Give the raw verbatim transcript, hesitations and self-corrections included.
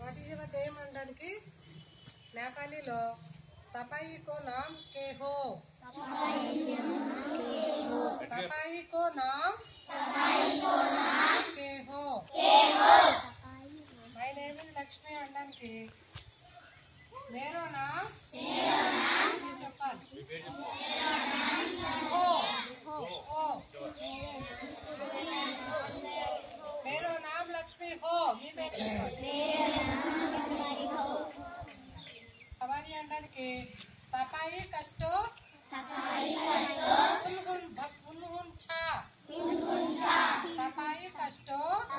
వాటి దేయం అనడానికి నేపాలీలో तपाई को नाम के हो, तपाई को नाम के हो। My name is Lakshmi అనడానికి मेरो नाम చెప్పాలి हो हो मेरो नाम लक्ष्मी हो మీ పేరు हमारी అనడానికి तपाई कष्टो तपाई कष्टो उन्हुन उन्हुन छा तपाई कष्टो